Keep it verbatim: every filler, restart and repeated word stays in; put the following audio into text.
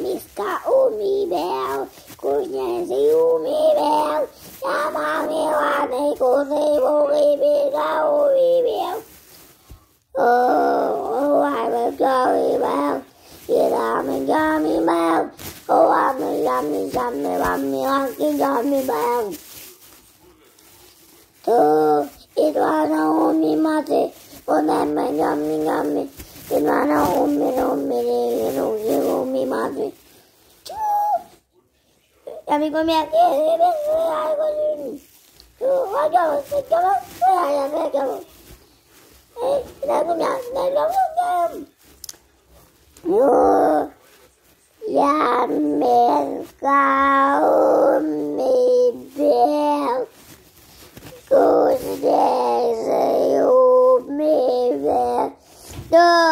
мішка, умівел, кузнеці умівел, я мамі куси умівел, умівел. Oh, I'm a gummy bear, yeah, I'm a gummy bear. Oh, I'm a yummy, yummy, yummy, lucky gummy bear. Oh, ітвана умі матві, вона ме гамі гамі, ітвана умі умі умі умі матві. Я ми комі aquí, я комі. Я я я я я я. Ей, я комі, я комі. Ну, я мішка умі бел. Кузнеці умівел,